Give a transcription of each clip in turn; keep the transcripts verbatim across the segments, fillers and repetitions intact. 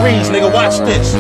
Breeze, nigga, watch this.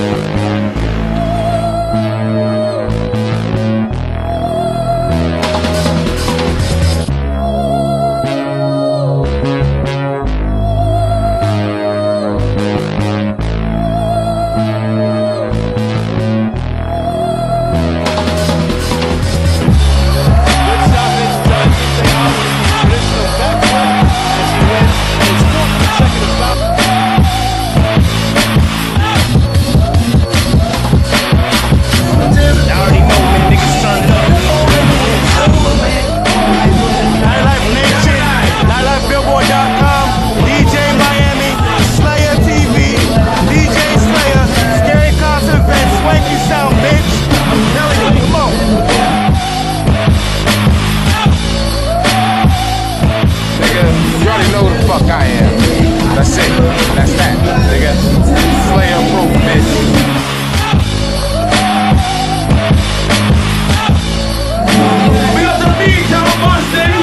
I am. That's it. That's that, nigga. Slayer proof, bitch. We got the beat down Boston.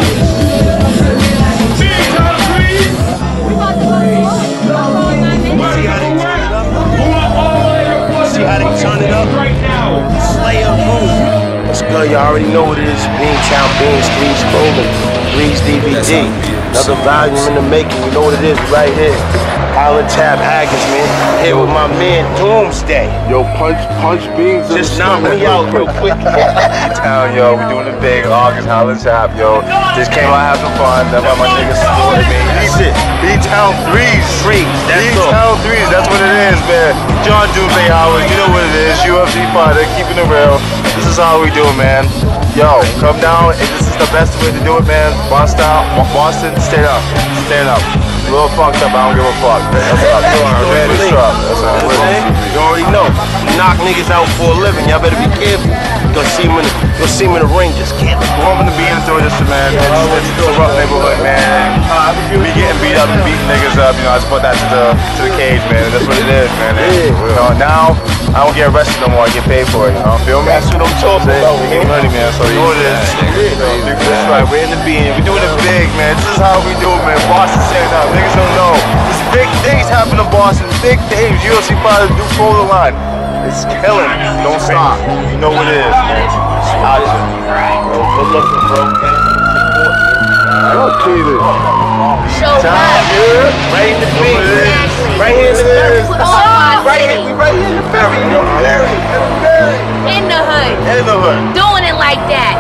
Beat down Breeze. We got the See how they turn it up? See how they turn it up? Right now. Slayer proof. What's good? You already know what it is. Beantown Beans, Streets Booming, Breeze D V D. Another volume in the making, you know what it is right here. Island Tab Haggis, man. Here with my man Doomsday. Yo, punch, punch beans. Just knock me out real quick. Town, yo, we doing it big. August Highland Tap, yo. Just came out having fun. That's why my niggas supported me. That's it. B-Town Breeze. Breeze, that's B-Town Breeze, that's what it is, man. John Doomsday Howard, you know what it is. U F C fighter, keeping it real. This is how we do, man. Yo, come down, and this is the best way to do it, man. Boston, Boston, stand up, stand up. A little fucked up, I don't give a fuck. That's up, man. That's up. That's up. You already know. Knock niggas out for a living. Y'all better be careful. You'll see him in the, you'll see him in the ring. Just careful. We're hoping to be into this, man. It's, it's, it's a rough neighborhood, man. We getting beat up and beating niggas up. You know, I just put that to the to the cage, man. That's what it is, man. And, you know, now I don't get arrested no more. I get paid for it. You know, feel me? That's what I'm talking about. We get money, man. So you know what it is. That's right. We're in the being. We're doing it big, man. This is how we do it, man. Boston stand up. Niggas don't know. There's big things happen in Boston. Big things. U F C fighters do pull the line. It's killing. Don't stop. You know what it is, man. Out here. Yo, good looking, bro. Yo, cheated. Show up. Right in the beat. Right here in the berry. Right here. We right here in the berry. You know the berry. In the hood. In the hood. Doing it like that.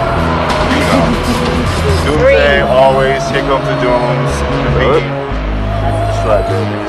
Doomsday, always. Here comes the Dooms. The beat. That's right, baby.